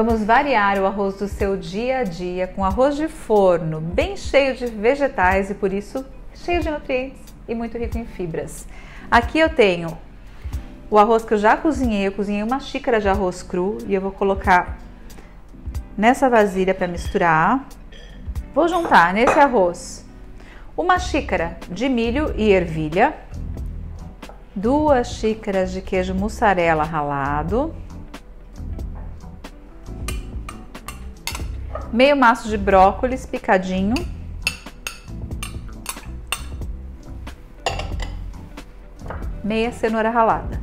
Vamos variar o arroz do seu dia a dia com arroz de forno, bem cheio de vegetais e por isso cheio de nutrientes e muito rico em fibras. Aqui eu tenho o arroz que eu já cozinhei, eu cozinhei uma xícara de arroz cru e eu vou colocar nessa vasilha para misturar. Vou juntar nesse arroz uma xícara de milho e ervilha, 2 xícaras de queijo mussarela ralado, meio maço de brócolis picadinho, meia cenoura ralada.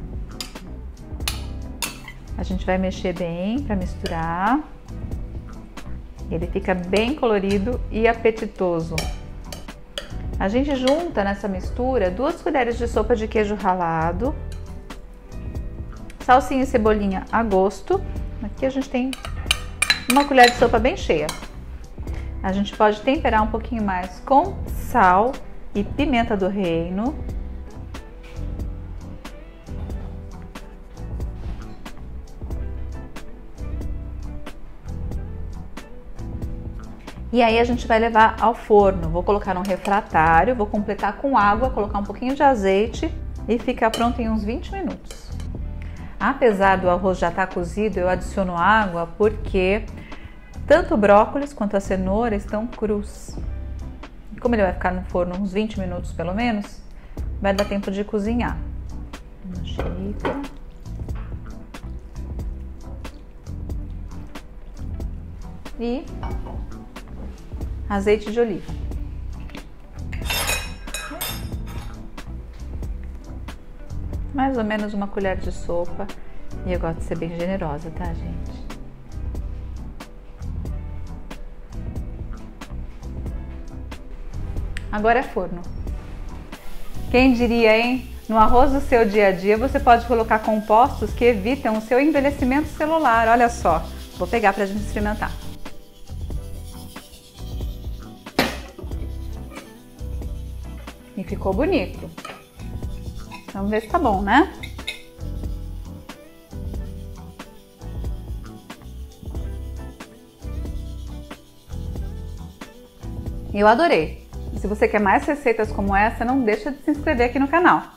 A gente vai mexer bem para misturar. Ele fica bem colorido e apetitoso. A gente junta nessa mistura 2 colheres de sopa de queijo ralado, salsinha e cebolinha a gosto. Aqui a gente tem uma colher de sopa bem cheia. A gente pode temperar um pouquinho mais com sal e pimenta do reino. E aí a gente vai levar ao forno. Vou colocar num refratário, vou completar com água, colocar um pouquinho de azeite e ficar pronto em uns 20 minutos. Apesar do arroz já estar cozido, eu adiciono água porque tanto o brócolis quanto a cenoura estão crus. Como ele vai ficar no forno uns 20 minutos pelo menos, vai dar tempo de cozinhar. Uma xícara. E azeite de oliva. Mais ou menos uma colher de sopa. E eu gosto de ser bem generosa, tá, gente? Agora é forno. Quem diria, hein? No arroz do seu dia a dia você pode colocar compostos que evitam o seu envelhecimento celular. Olha só. Vou pegar pra gente experimentar. E ficou bonito. Vamos ver se tá bom, né? Eu adorei. E se você quer mais receitas como essa, não deixa de se inscrever aqui no canal.